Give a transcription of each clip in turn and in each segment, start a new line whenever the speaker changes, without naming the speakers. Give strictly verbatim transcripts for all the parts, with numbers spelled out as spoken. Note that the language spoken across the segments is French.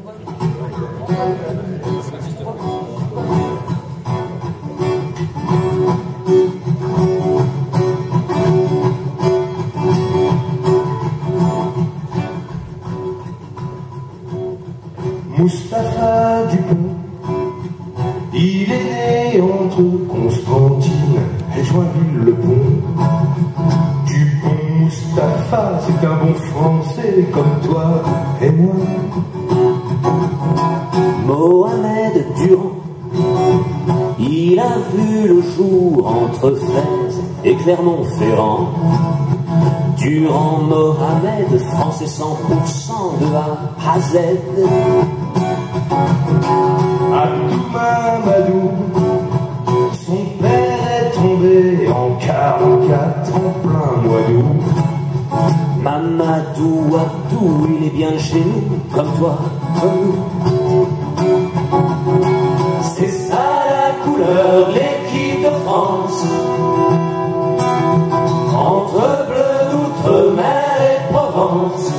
Mustapha Dupont, il est né entre Constantine et Joinville-le-Pont. Dupont Mustapha, c'est un bon français comme toi et moi.
Mohamed Durand, il a vu le jour entre Fès et Clermont-Ferrand. Durand Mohamed, français cent pour cent de A à Z.
Abdou Mamadou, son père est tombé en quarante-quatre en plein mois d'août.
Mamadou Abdou, il est bien chez nous, comme toi, comme nous. C'est ça la couleur, l'équipe de France. Entre bleu d'outre-mer et Provence.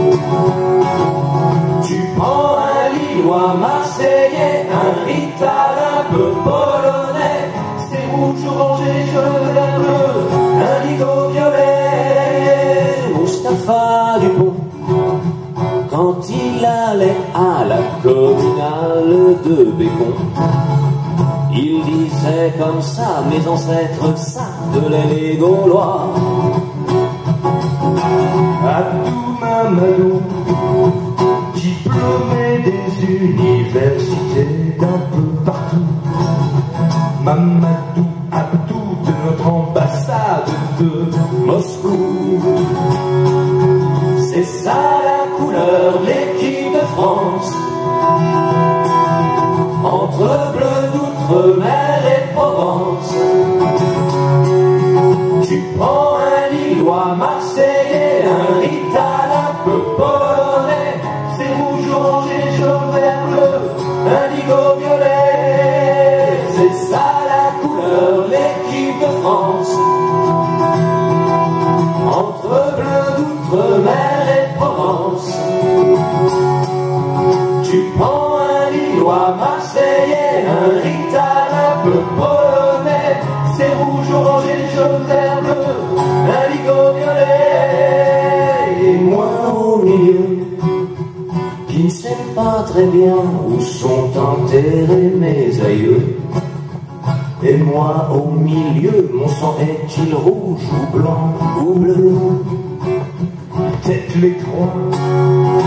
Tu prends un Lillois marseillais, un rital un peu polonais. C'est rouge, orange et jaune, bleu, indigo violet. Mustapha Dupont, quand il allait à la communale de Bécon, il disait comme ça, mes ancêtres, ça de les Gaulois.
Abdou Mamadou, diplômé des universités d'un peu partout. Mamadou Abdou de notre ambassade de Moscou.
C'est ça la couleur, l'équipe de France. Entre bleu d'outre-mer et Provence. Tu prends un Lillois marseillais, un rital un peu polonais. C'est rouge, orange et jaune, vert, bleu, indigo violet. C'est ça la couleur, l'équipe de France. Entre bleu d'outre-mer et Provence. Tu prends un Lillois marseillais, un rital un peu polonais. C'est rouge, orange et jaune, vert, bleu, indigo violet. Et moi au milieu, qui ne sais pas très bien où sont enterrés mes aïeux. Et moi au milieu, mon sang est-il rouge ou blanc ou bleu?
Peut-être les trois.